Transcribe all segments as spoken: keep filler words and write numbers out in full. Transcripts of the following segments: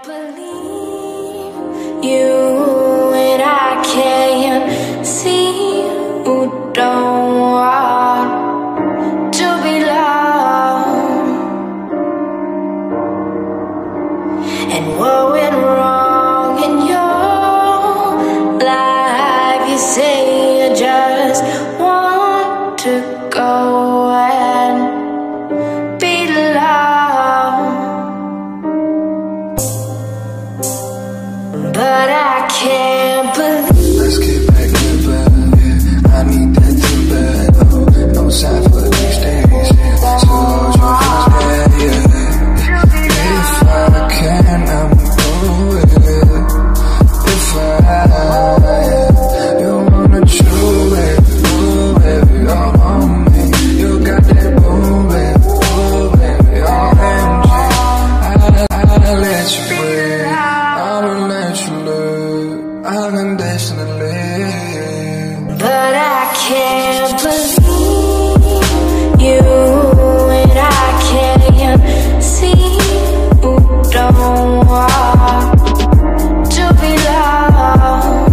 believe you, and I can't see who don't want to be loved. And what went wrong in your life? You say you just want to go and be loved, but I can't believe. Let's get back to the bed, yeah. I need that too bad. Oh, no sign for these days, yeah. So hold your feelings there, yeah. If I can, I'm going. If I, you wanna chew it, ooh, baby, all on me. You got that boom, baby, ooh, baby, all M G. I, I'll let you breathe, I'll let you live unconditionally, but I can't believe you, and I can't see who don't want to be loved.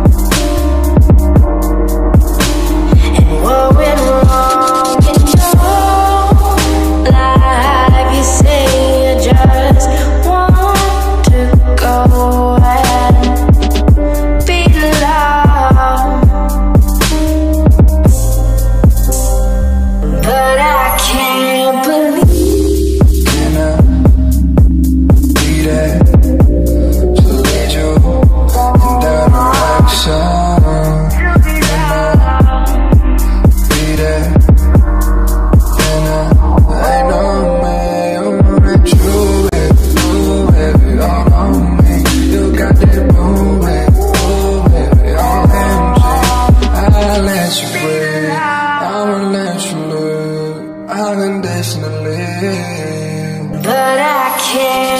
And what went wrong in your life? You say you just want to go and be loved, but I can't believe. can I be there to lead you in that direction? Can I be there? Can I, I know me, you wanna chew it, ooh, baby, all on me. You got that boom, baby, ooh, baby, all M G. I'll let you breathe, I'ma let you live unconditionally, But I can't